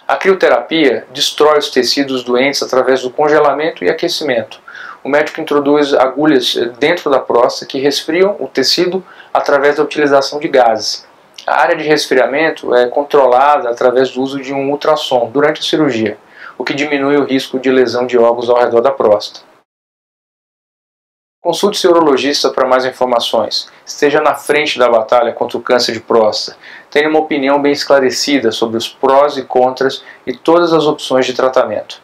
A crioterapia destrói os tecidos doentes através do congelamento e aquecimento. O médico introduz agulhas dentro da próstata que resfriam o tecido através da utilização de gases. A área de resfriamento é controlada através do uso de um ultrassom durante a cirurgia, o que diminui o risco de lesão de órgãos ao redor da próstata. Consulte seu urologista para mais informações. Esteja na frente da batalha contra o câncer de próstata. Tenha uma opinião bem esclarecida sobre os prós e contras e todas as opções de tratamento.